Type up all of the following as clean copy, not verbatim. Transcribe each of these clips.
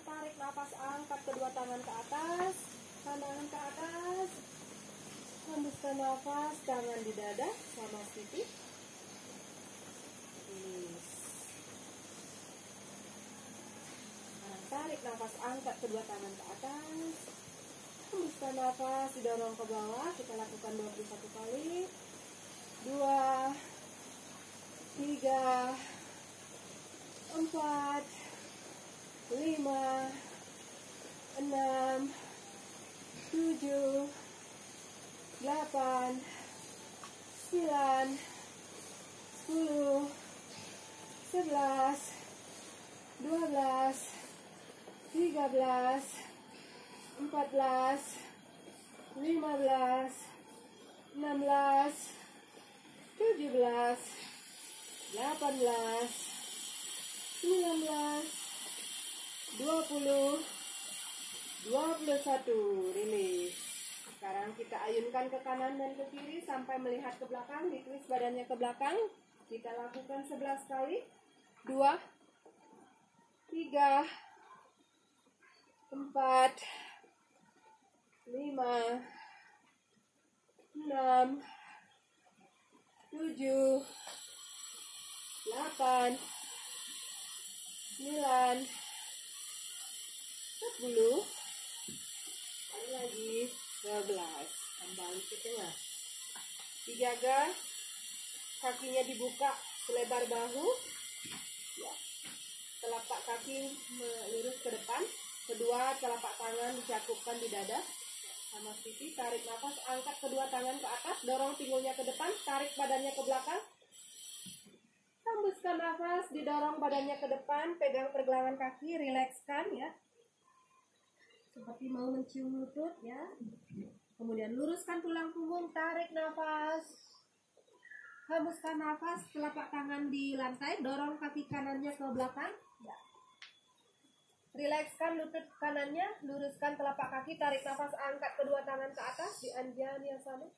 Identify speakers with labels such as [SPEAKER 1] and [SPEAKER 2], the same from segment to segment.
[SPEAKER 1] tarik nafas, angkat kedua tangan ke atas, pandangan ke atas. Hembuskan nafas, tangan di dada sama pipi. Tarik nafas, angkat kedua tangan ke atas. Hembuskan nafas, didorong ke bawah. Kita lakukan 21 kali. 2, 3, 4, 5, 6, 7, 8, 9, 10, 11, 12, 13, 14, 15, 16, 17, 18, 19, 20, 21. Rilis. Sekarang kita ayunkan ke kanan dan ke kiri sampai melihat ke belakang. Ditwist badannya ke belakang. Kita lakukan 11 kali. 2, 3, 4, 5, 6, 7, 8, 9, 10. Kali lagi 12. Kembali ke tengah. Dijaga kakinya dibuka selebar bahu. Ya. Telapak kaki lurus ke depan. Kedua telapak tangan dicakupkan di dada sama pipi. Tarik nafas, angkat kedua tangan ke atas, dorong pinggulnya ke depan, tarik badannya ke belakang. Hembuskan nafas, didorong badannya ke depan, pegang pergelangan kaki, rilekskan ya. Seperti mau mencium lutut ya. Kemudian luruskan tulang punggung, tarik nafas. Hembuskan nafas, telapak tangan di lantai, dorong kaki kanannya ke belakang. Ya. Rilekskan lutut kanannya, luruskan telapak kaki, tarik nafas, angkat kedua tangan ke atas di Anjaneyasana.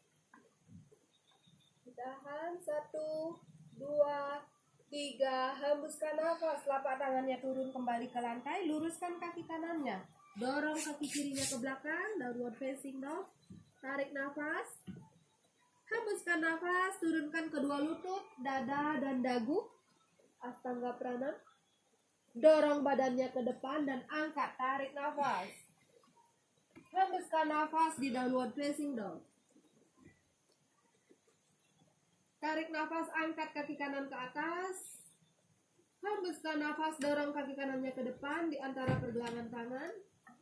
[SPEAKER 1] Tahan 1, 2, 3, hembuskan nafas, telapak tangannya turun kembali ke lantai, luruskan kaki kanannya, dorong kaki kirinya ke belakang, downward facing dog. Tarik nafas, hembuskan nafas, turunkan kedua lutut, dada dan dagu, Astanga Pranam. Dorong badannya ke depan dan angkat, tarik nafas. Hembuskan nafas di downward facing dog. Tarik nafas, angkat kaki kanan ke atas. Hembuskan nafas, dorong kaki kanannya ke depan di antara pergelangan tangan.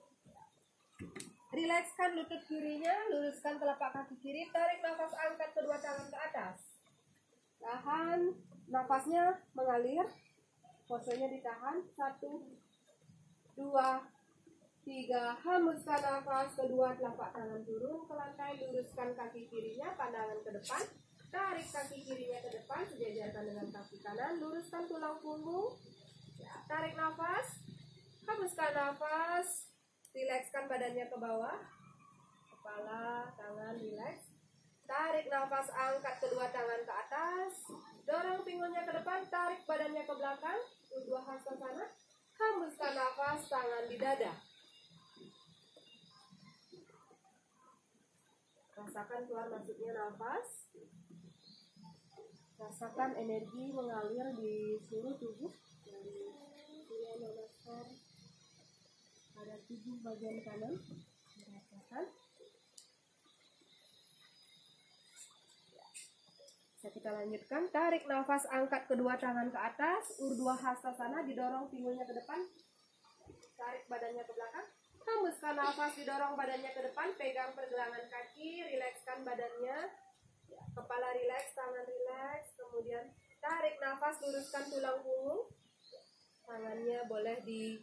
[SPEAKER 1] Rilekskan lutut kirinya, luruskan telapak kaki kiri, tarik nafas, angkat kedua tangan ke atas. Tahan, nafasnya mengalir. Posenya ditahan. 1, 2, 3. Hembuskan nafas, kedua telapak tangan turun ke lantai, luruskan kaki kirinya, pandangan ke depan. Tarik kaki kirinya ke depan, sejajarkan dengan kaki kanan, luruskan tulang punggung. Ya, tarik nafas, hembuskan nafas, rilekskan badannya ke bawah, kepala, tangan rileks. Tarik nafas, angkat kedua tangan ke atas, dorong pinggulnya ke depan, tarik badannya ke belakang, Urdhva Hastasana. Hembuskan nafas, tangan di dada. Rasakan keluar masuknya nafas. Rasakan energi mengalir di seluruh tubuh dari Surya Namaskar pada tubuh bagian kanan. Rasakan. Bisa kita lanjutkan. Tarik nafas, angkat kedua tangan ke atas, Urdhva Hastasana, didorong pinggulnya ke depan. Tarik badannya ke belakang. Hembuskan nafas, didorong badannya ke depan, pegang pergelangan kaki, rilekskan badannya. Ya, kepala rileks, tangan rileks, kemudian tarik nafas, luruskan tulang punggung. Tangannya boleh di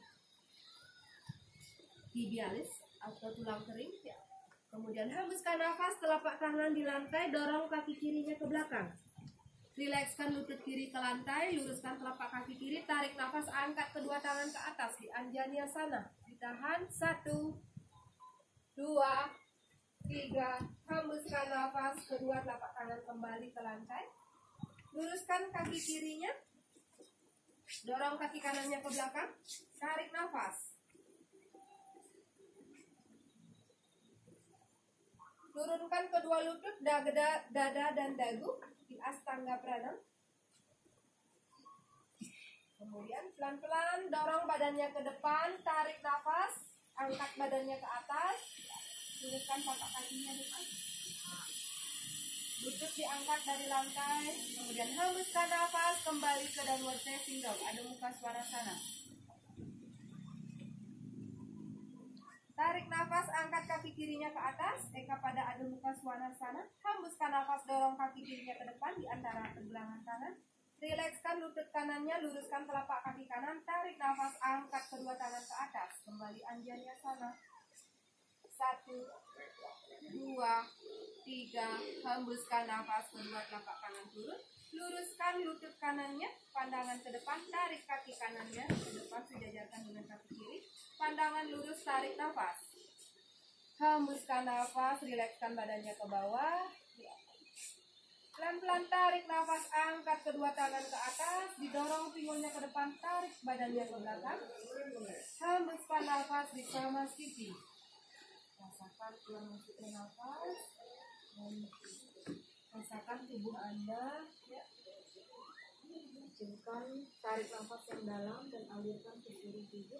[SPEAKER 1] tibialis atau tulang kering. Ya. Kemudian hembuskan nafas, telapak tangan di lantai, dorong kaki kirinya ke belakang. Rilekskan lutut kiri ke lantai, luruskan telapak kaki kiri, tarik nafas, angkat kedua tangan ke atas di Anjaneyasana. Ditahan 1, 2, 3, hembuskan nafas, kedua telapak tangan kembali ke lantai. Luruskan kaki kirinya, dorong kaki kanannya ke belakang, tarik nafas. Turunkan kedua lutut, dada dan dagu di Astanga Pranam. Kemudian pelan-pelan dorong badannya ke depan, tarik nafas, angkat badannya ke atas, luruskan telapak kakinya depan. Lutut diangkat dari lantai, kemudian hembuskan nafas, kembali ke downward facing dog, Adho Mukha Svanasana. Tarik nafas, angkat kaki kirinya ke atas, eka pada Adho Mukha Svanasana. Hembuskan nafas, dorong kaki kirinya ke depan di antara pergelangan tangan. Rilekskan lutut kanannya, luruskan telapak kaki kanan, tarik nafas, angkat kedua tangan ke atas, kembali Anjaneyasana. 1, 2, 3, hembuskan nafas, kedua telapak kanan turun. Luruskan lutut kanannya, pandangan ke depan, tarik kaki kanannya ke depan, sejajarkan dengan kaki kiri. Pandangan lurus, tarik nafas. Hembuskan nafas, rilekskan badannya ke bawah. Pelan-pelan tarik nafas, angkat kedua tangan ke atas, didorong pinggulnya ke depan, tarik badannya ke belakang. Hembuskan nafas di Samasthiti. Rasakan keluar masuknya nafas. Rasakan tubuh Anda, ya. Kencangkan, tarik nafas yang dalam dan alirkan ke seluruh tubuh.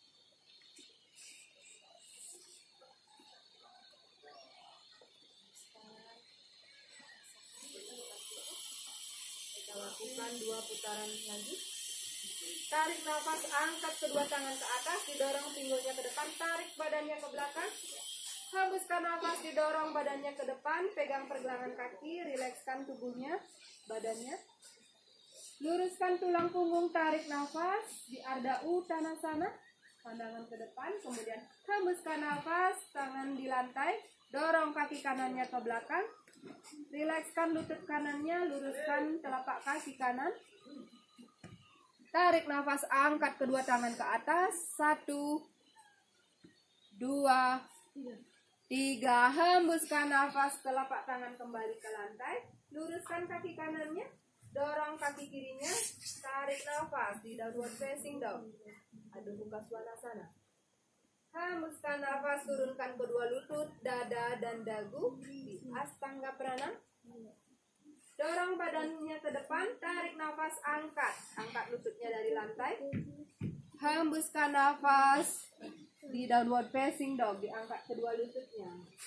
[SPEAKER 1] Kita lakukan 2 putaran lagi. Tarik nafas, angkat kedua tangan ke atas, didorong pinggulnya ke depan, tarik badannya ke belakang. Hembuskan nafas, didorong badannya ke depan, pegang pergelangan kaki, rilekskan tubuhnya, badannya. Luruskan tulang punggung, tarik nafas di Ardha Uttanasana, pandangan ke depan, kemudian hembuskan nafas, tangan di lantai, dorong kaki kanannya ke belakang. Rilekskan lutut kanannya, luruskan telapak kaki kanan. Tarik nafas, angkat kedua tangan ke atas. 1, 2, 3, hembuskan nafas, telapak tangan kembali ke lantai. Luruskan kaki kanannya, dorong kaki kirinya, tarik nafas di downward facing dog, Adho Mukha Svanasana. Hembuskan nafas, turunkan kedua lutut, dada dan dagu di Astanga Pranam. Dorong badannya ke depan, tarik nafas, angkat lututnya dari lantai. Hembuskan nafas di downward facing dog, diangkat kedua lututnya.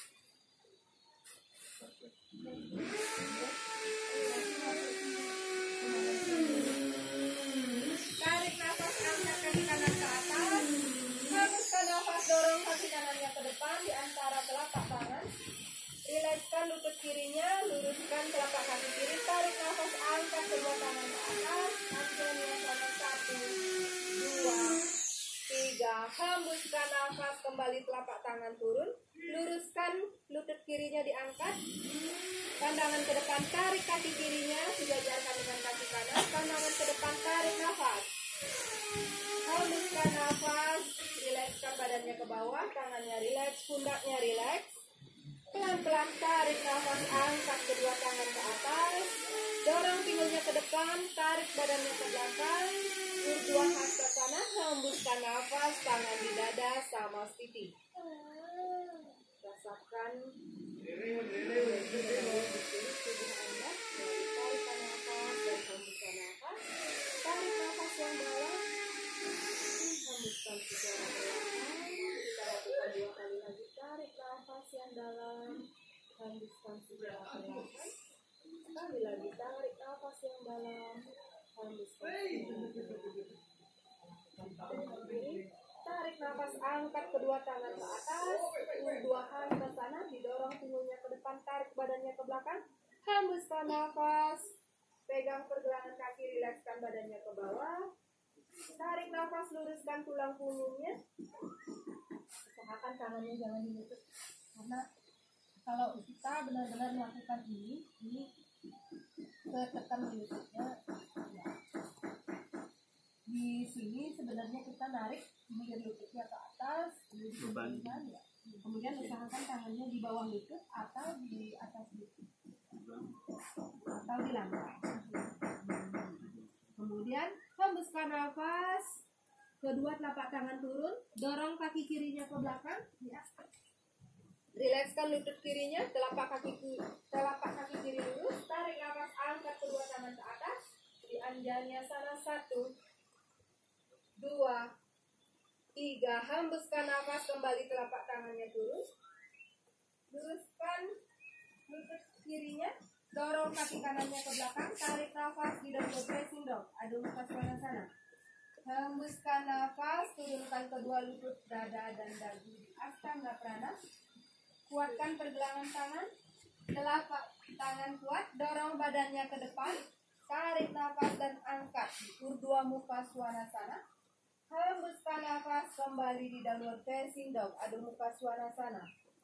[SPEAKER 1] Tarik nafas, angkat kaki kanan ke atas. Hembuskan nafas, dorong kaki kanannya ke depan di antara telapak tangan. Rilekskan lutut kirinya, luruskan telapak kaki kiri, tarik nafas, angkat kedua tangan ke atas. Anjaneyasana 1, 2, 3, hembuskan nafas, kembali telapak tangan turun. Luruskan lutut kirinya, diangkat. Pandangan ke depan, tarik kaki kirinya, sejajarkan dengan kaki kanan. Pandangan ke depan, tarik nafas. Hembuskan nafas, rilekskan badannya ke bawah, tangannya rileks, pundaknya rileks. Pelan-pelan tarik nafas, angkat kedua tangan ke atas. Dorong pinggulnya ke depan, tarik badannya ke belakang. Urdhva Hastasana, hembuskan nafas, tangan di dada, Samasthiti. Rasakan tubuh Anda. Tarik nafas dan hembuskan nafas. Tarik nafas yang dalam, hembuskan secara perlahan. Kita lakukan 2 kali lagi. Tarik nafas yang dalam, hembuskan secara perlahan. Sekali lagi, tarik nafas yang dalam, hembuskan secara perlahan. Tarik nafas, angkat kedua tangan ke atas. Urdhva Hastasana, didorong pinggulnya ke depan, tarik badannya ke belakang. Hembuskan nafas, pegang pergelangan kaki, rilekskan badannya ke bawah. Tarik nafas, luruskan tulang punggungnya. Usahakan tangannya jangan dilutut, karena kalau kita benar-benar melakukan ini ketekan di lututnya. Ya. Di sini sebenarnya kita narik ini dari lututnya ke atas, ya. Kemudian usahakan tangannya di bawah lutut atau di atas lutut atau di lantai. Kemudian hembuskan nafas, kedua telapak tangan turun, dorong kaki kirinya ke belakang, ya. Rilekskan lutut kirinya, telapak kaki kiri lurus, tarik nafas, angkat kedua tangan ke atas, di Anjaneyasana 1, 2, 3, hembuskan nafas, kembali telapak tangannya turun, luruskan lutut kirinya, dorong kaki kanannya ke belakang, tarik nafas di downward facing dog, Adho Mukha Svanasana. Hembuskan nafas, turunkan kedua lutut, dada dan dagu di Astanga Prana. Kuatkan pergelangan tangan, telapak tangan kuat, dorong badannya ke depan, tarik nafas dan angkat di Urdhva Mukha Svanasana. Hembuskan nafas, kembali di downward facing dog, Adho Mukha Svanasana.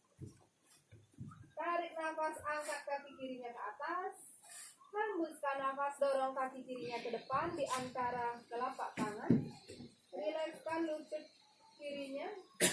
[SPEAKER 1] Tarik nafas, angkat kaki kirinya ke atas. Hembuskan nafas, dorong kaki kirinya ke depan di antara telapak tangan. Rilekskan lutut kirinya,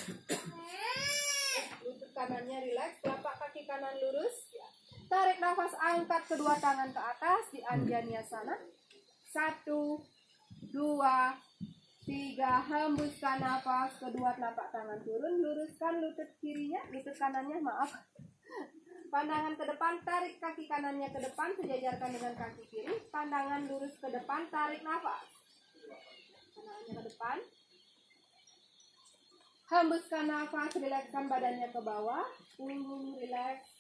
[SPEAKER 1] lutut kanannya rileks, telapak kaki kanan lurus. Tarik nafas, angkat kedua tangan ke atas di Anjaneyasana. 1, 2, 3, hembuskan nafas, kedua telapak tangan turun, luruskan lutut kirinya, lutut kanannya maaf. Pandangan ke depan, tarik kaki kanannya ke depan, sejajarkan dengan kaki kiri. Pandangan lurus ke depan, tarik nafas. Pandangannya ke depan. Hembuskan nafas, rilekskan badannya ke bawah. Punggung rileks.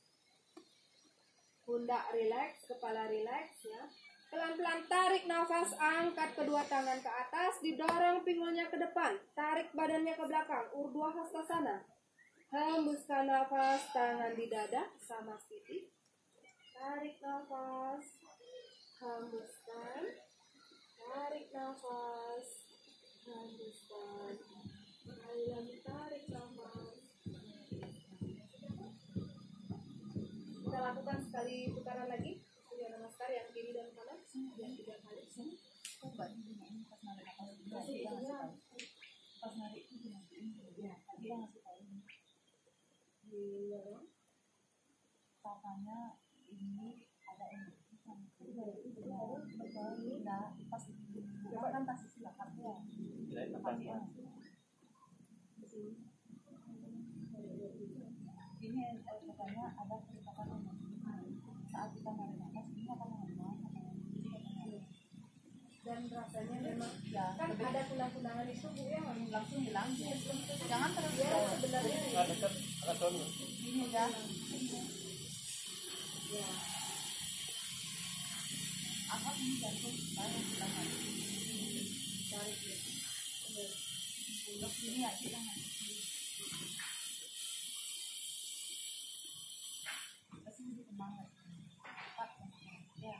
[SPEAKER 1] Pundak rileks, kepala rileks ya. Pelan-pelan tarik nafas, angkat kedua tangan ke atas, didorong pinggulnya ke depan. Tarik badannya ke belakang, Urdhva Hastasana. Hembuskan nafas, tangan di dada, Samastiti. Tarik nafas, hembuskan. Tarik nafas, hembuskan. Sekali lagi tarik nafas. Kita lakukan sekali putaran lagi. Surya Namaskar yang kiri dan kanan, yang 3 kali.
[SPEAKER 2] Pas narik itu ya, dia ngasih tahu katanya ini ada energi kan pas coba kan pasti silakan ya ini katanya ada percepatan saat kita narik nafas ini akan mengembang
[SPEAKER 1] dan rasanya memang
[SPEAKER 2] ya,
[SPEAKER 1] kan ada kunang-kunangan itu Bu ya
[SPEAKER 2] langsung hilang jangan terus
[SPEAKER 1] ya sebenarnya
[SPEAKER 2] ini ya
[SPEAKER 1] ya
[SPEAKER 2] apa ini jantung saya kita
[SPEAKER 1] tarik ya
[SPEAKER 2] untuk sini ya kita pasti berkembang cepat ya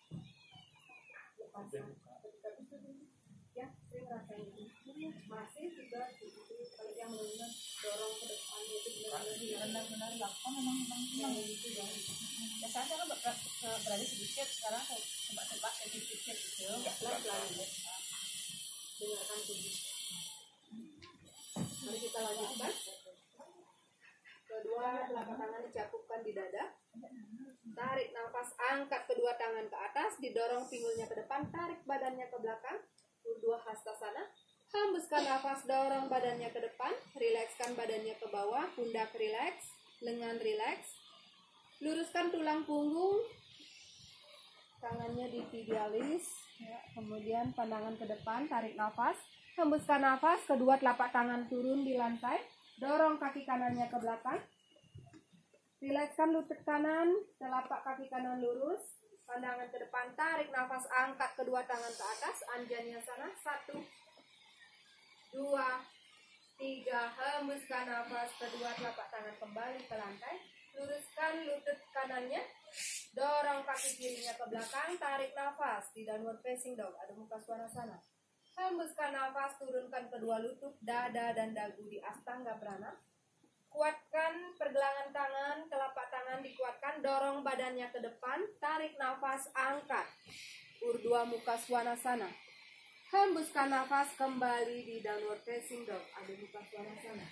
[SPEAKER 1] ya sering rasanya masih juga kalau yang benar dorong ke depan itu
[SPEAKER 2] benar-benar lakukan memang
[SPEAKER 1] itu ya
[SPEAKER 2] biasanya kan berada sedikit sekarang saya coba sedikit gitu
[SPEAKER 1] pelan-pelan dengarkan tubuh. Mari kita lanjutkan. Kedua telapak tangan dicakupkan di dada. Tarik nafas, angkat kedua tangan ke atas, didorong pinggulnya ke depan, tarik badannya ke belakang. Urdhva Hastasana. Hembuskan nafas, dorong badannya ke depan, rilekskan badannya ke bawah, pundak rileks, lengan rileks. Luruskan tulang punggung. Tangannya ditibialis, ya. Kemudian pandangan ke depan, tarik nafas. Hembuskan nafas, kedua telapak tangan turun di lantai. Dorong kaki kanannya ke belakang. Rilekskan lutut kanan, telapak kaki kanan lurus. Pandangan ke depan, tarik nafas, angkat kedua tangan ke atas. Anjaneyasana, 1, 2, 3. Hembuskan nafas, kedua telapak tangan kembali ke lantai. Luruskan lutut kanannya. Dorong kaki kirinya ke belakang, tarik nafas di downward facing dog, Adho Mukha Svanasana. Hembuskan nafas, turunkan kedua lutut, dada dan dagu di Astanga Prana. Kuatkan pergelangan tangan, telapak tangan dikuatkan, dorong badannya ke depan, tarik nafas, angkat. Urdhva Mukha Svanasana. Hembuskan nafas, kembali di downward facing dog, Adho Mukha Svanasana.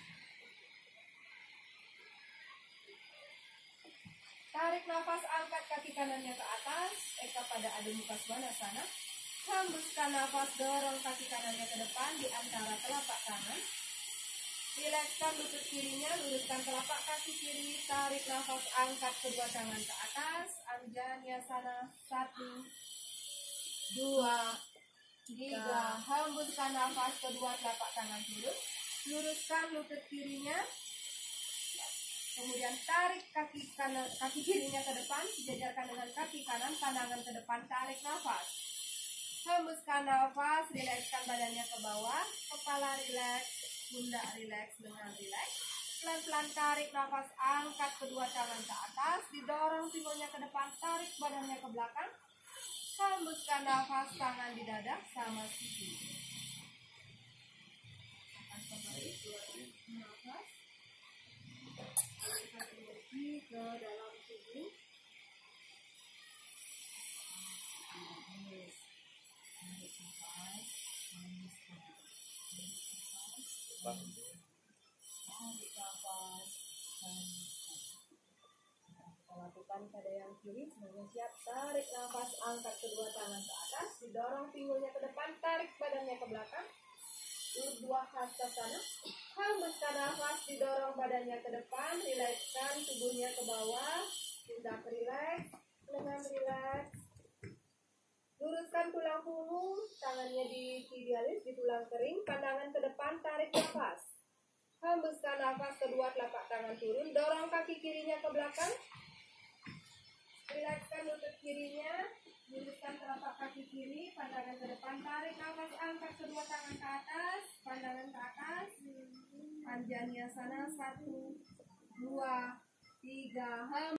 [SPEAKER 1] Tarik nafas, angkat kaki kanannya ke atas, eka pada Adho Mukha Svanasana. Hembuskan nafas, dorong kaki kanannya ke depan di antara telapak tangan. Rilekskan lutut kirinya, luruskan telapak kaki kiri, tarik nafas, angkat kedua tangan ke atas, Anjaneyasana. 1, 2, 3, hembuskan nafas, kedua telapak tangan turun, luruskan lutut kirinya, kemudian tarik kaki kanan, kaki kirinya ke depan, sejajarkan dengan kaki kanan, pandangan ke depan, tarik nafas, hembuskan nafas, rilekskan badannya ke bawah, kepala rileks, pundak rileks, lengan rileks, pelan-pelan tarik nafas, angkat kedua tangan ke atas, didorong pinggulnya ke depan, tarik badannya ke belakang, hembuskan nafas, tangan di dada sama siku. Akan kembali nafas, alirkan energi ke dalam tubuh. Lakukan pada yang kiri, semuanya siap. Tarik nafas, angkat kedua tangan ke atas, didorong pinggulnya ke depan, tarik badannya ke belakang, Urdhva Hastasana. Hembuskan nafas, didorong badannya ke depan, rilekskan tubuhnya ke bawah, pundak rileks, lengan rileks. Luruskan tulang punggung, tangannya diidealis di tulang kering, pandangan ke depan, tarik nafas. Hembuskan nafas, kedua telapak tangan turun, dorong kaki kirinya ke belakang. Rilekskan lutut kirinya, luruskan telapak kaki kiri, pandangan ke depan, tarik nafas, angkat kedua tangan ke atas, pandangan ke atas, Anjaneyasana. 1, 2, 3,